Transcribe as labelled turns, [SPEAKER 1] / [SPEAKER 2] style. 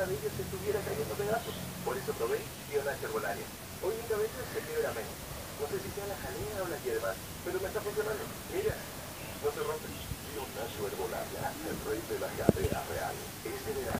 [SPEAKER 1] una de ellas estuviera cayendo pedazos. Por eso probé Pionache Herbolaria. Hoy mi cabeza se quiebra menos. No sé si sea la jalea o las hierbas, pero me está funcionando. Mira, no se rompe. Pionache Herbolaria, el rey de la jalea real. Es de verano.